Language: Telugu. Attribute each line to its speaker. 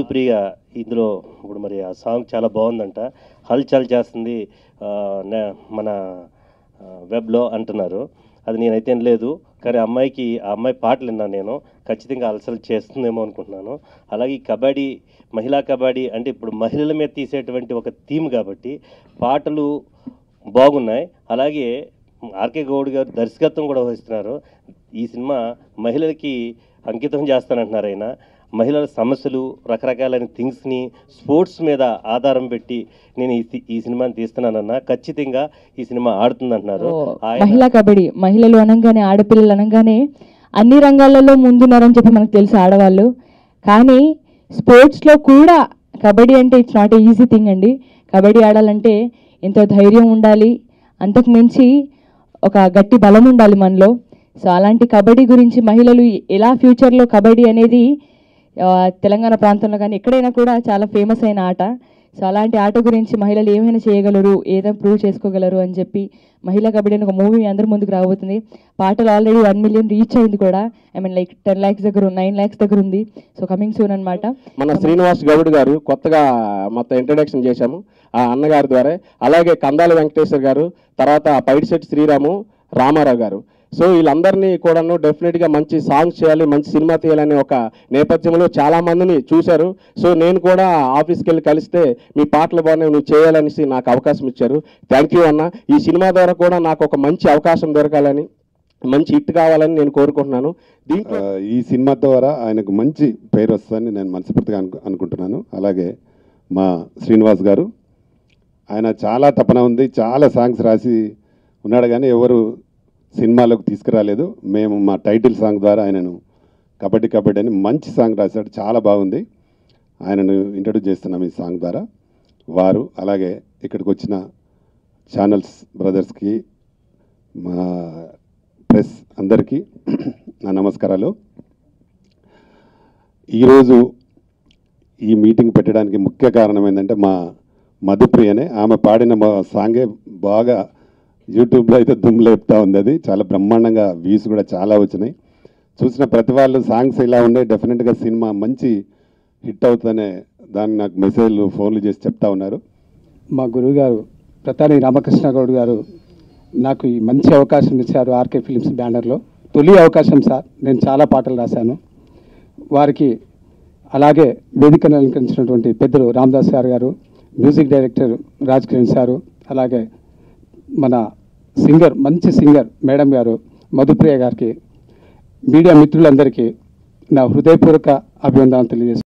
Speaker 1: మధుప్రియ ఇందులో ఇప్పుడు మరి ఆ సాంగ్ చాలా బాగుందంట, హల్చల్ చేస్తుంది మన వెబ్లో అంటున్నారు. అది నేనైతే లేదు, కానీ ఆ అమ్మాయి పాటలు విన్నాను నేను, ఖచ్చితంగా అలసలు చేస్తుందేమో అనుకుంటున్నాను. అలాగే ఈ కబడ్డీ, మహిళా కబడ్డీ అంటే ఇప్పుడు మహిళల మీద తీసేటువంటి ఒక థీమ్ కాబట్టి పాటలు బాగున్నాయి. అలాగే ఆర్కే గౌడ్ గారు దర్శకత్వం కూడా వహిస్తున్నారు. ఈ సినిమా మహిళలకి అంకితం చేస్తానంటున్నారు ఆయన. మహిళల సమస్యలు, రకరకాలైన థింగ్స్ని స్పోర్ట్స్ మీద ఆధారం పెట్టి నేను ఈ సినిమాని తీస్తున్నానన్నా, ఖచ్చితంగా ఈ సినిమా ఆడుతుందంటున్నారు.
Speaker 2: మహిళా కబడ్డీ, మహిళలు అనగానే, ఆడపిల్లలు అనగానే అన్ని రంగాలలో ముందున్నారని చెప్పి మనకు తెలుసు ఆడవాళ్ళు. కానీ స్పోర్ట్స్లో కూడా కబడ్డీ అంటే it's not a easy thing అండి. కబడ్డీ ఆడాలంటే ఎంతో ధైర్యం ఉండాలి, అంతకు మించి ఒక గట్టి బలం ఉండాలి మనలో. సో అలాంటి కబడ్డీ గురించి మహిళలు ఎలా ఫ్యూచర్లో కబడ్డీ అనేది తెలంగాణ ప్రాంతంలో కానీ ఎక్కడైనా కూడా చాలా ఫేమస్ అయిన ఆట. సో అలాంటి ఆట గురించి మహిళలు ఏమైనా చేయగలరు, ఏదైనా ప్రూవ్ చేసుకోగలరు అని చెప్పి మహిళా కబడ్డీ అని ఒక మూవీ అందరి ముందుకు రాబోతుంది. పాటలు ఆల్రెడీ 1 మిలియన్ రీచ్ అయింది కూడా. ఐ మీన్ లైక్ 10 lakhs దగ్గర, 9 lakhs దగ్గర ఉంది. సో కమింగ్ సూన్ అనమాట.
Speaker 3: మన శ్రీనివాస్ గౌడ్ గారు కొత్తగా మొత్తం ఇంట్రడక్షన్ చేశాము ఆ అన్నగారి ద్వారా. అలాగే కందాల వెంకటేశ్వర్ గారు, తర్వాత పైడిశెట్టి శ్రీరాము, రామారావు గారు. సో వీళ్ళందరినీ కూడాను డెఫినెట్గా మంచి సాంగ్స్ చేయాలి, మంచి సినిమా తీయాలనే ఒక నేపథ్యంలో చాలామందిని చూశారు. సో నేను కూడా ఆఫీస్కి వెళ్ళి కలిస్తే మీ పాటలు బాగున్నాయి, నువ్వు చేయాలనేసి నాకు అవకాశం ఇచ్చారు. థ్యాంక్ యూ అన్న. ఈ సినిమా ద్వారా కూడా నాకు ఒక మంచి అవకాశం దొరకాలని, మంచి హిట్ కావాలని నేను కోరుకుంటున్నాను. దీంట్లో
Speaker 4: ఈ సినిమా ద్వారా ఆయనకు మంచి పేరు వస్తుందని నేను మనస్ఫూర్తిగా అనుకుంటున్నాను. అలాగే మా శ్రీనివాస్ గారు, ఆయన చాలా తపన ఉంది, చాలా సాంగ్స్ రాసి ఉన్నాడు, కానీ ఎవరు సినిమాలోకి తీసుకురాలేదు. మేము మా టైటిల్ సాంగ్ ద్వారా ఆయనను కబడ్డీ కబడ్డీ అని మంచి సాంగ్ రాశాడు, చాలా బాగుంది. ఆయనను ఇంట్రడ్యూస్ చేస్తున్నాం ఈ సాంగ్ ద్వారా. వారు అలాగే ఇక్కడికి వచ్చిన ఛానల్స్ బ్రదర్స్కి, మా ప్రెస్ అందరికీ నా నమస్కారాలు. ఈరోజు ఈ మీటింగ్ పెట్టడానికి ముఖ్య కారణం ఏంటంటే మా మధుప్రియనే. ఆమె పాడిన సాంగే బాగా యూట్యూబ్లో అయితే దుమ్ము లేపుతా ఉంది. అది చాలా బ్రహ్మాండంగా వ్యూస్ కూడా చాలా వచ్చినాయి. చూసిన ప్రతి వాళ్ళు సాంగ్స్ ఇలా ఉన్నాయి, డెఫినెట్గా సినిమా మంచి హిట్ అవుతుందనే దాన్ని నాకు మెసేజ్లు, ఫోన్లు చేసి చెప్తా ఉన్నారు.
Speaker 5: మా గురువుగారు ప్రతాని రామకృష్ణ గౌడ్ గారు నాకు ఈ మంచి అవకాశం ఇచ్చారు. ఆర్కే ఫిలిమ్స్ బ్యానర్లో తొలి అవకాశం సార్. నేను చాలా పాటలు రాశాను వారికి. అలాగే వేదికను అలంకరించినటువంటి పెద్దలు రామదాస్ గారు, music director Raj Kiran sir, అలాగే మన సింగర్, మంచి సింగర్ మేడం గారు మధుప్రియ గారికి, మీడియా మిత్రులందరికీ నా హృదయపూర్వక అభివందనాలు తెలియజేస్తాను.